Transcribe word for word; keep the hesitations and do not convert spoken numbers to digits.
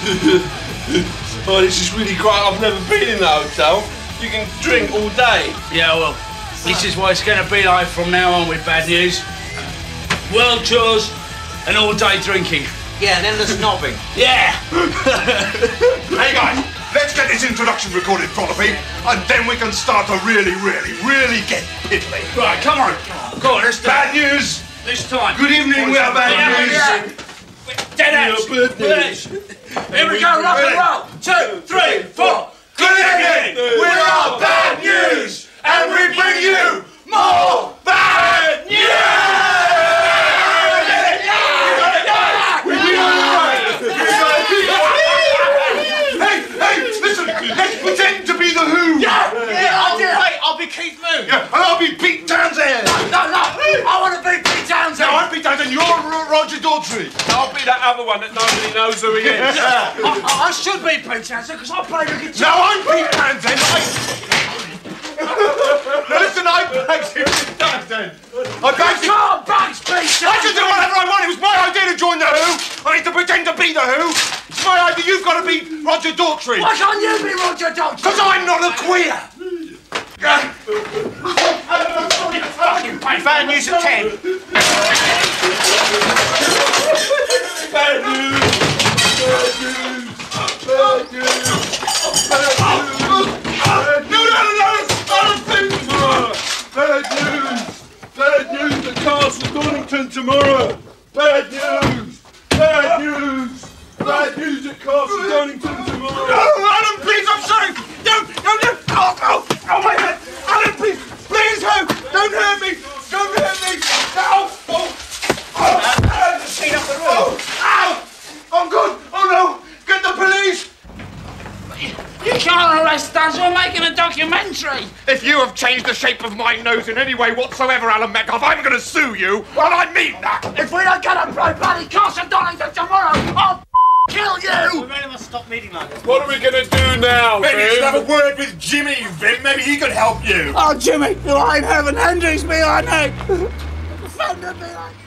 Oh, this is really great. I've never been in that hotel. You can drink all day. Yeah, well, this is what it's going to be like from now on with Bad News. World tours and all day drinking. Yeah, and then the snobbing. Yeah! Hey guys, let's get this introduction recorded properly, and then we can start to really, really, really get piddly. Right, come on. Go on, let's do Bad news! This time. Good evening, we are Bad Yeah, News. yeah. Dead ass. We are Bad News. Here we go, rock and roll. Two, three, four. Good evening, we are Bad News, and we bring you more Bad News! Hey, hey, listen, let's pretend to be the Who. Yeah, yeah, I'll do. Hey, I'll be Keith Moon. Yeah, and I'll be Pete Townsend. No, no, I want to be Pete Townsend. No, I'm Pete Townsend, you're R- Roger Daltrey. I'll be that other one that nobody knows who he is. I, I, I should be Pete Townsend because I play the guitar. No, I'm Pete Townsend. I... No, listen, I bagged him, Pete Townsend. I bagged him. Can't bags Pete Townsend. I can do whatever I want. It was my idea to join the Who. I need to pretend to be the Who. It's my idea. You've got to be Roger Daltrey. Why can't you be Roger Daltrey? Because I'm not a queer. Bad News at ten. Bad news. Bad news. Bad news. No, no, no, no. Bad news. Bad news. The Castle Donington tomorrow. Bad news. Bad news. Bad news at Castle Donington tomorrow. No, Alan, please, I'm sorry. Don't, don't, don't. Oh, oh, oh, my head. Alan, please, please, Who. Don't hurt me. Don't hurt me. No. Oh, oh. Uh, Clean up the room. Oh, ow. I'm good. Oh, no. Get the police. You can't arrest us. We're making a documentary. If you have changed the shape of my nose in any way whatsoever, Alan Metcalf, I'm going to sue you. Well, I mean that. If we don't get a play bloody Castle Donington tomorrow, I'll kill you. We really must stop meeting like this. What are we going to do now, Maybe you should Vin? have a word with Jimmy, Vin. Maybe he could help you. Oh, Jimmy, you ain't having Hendrix behind me. Thunder behind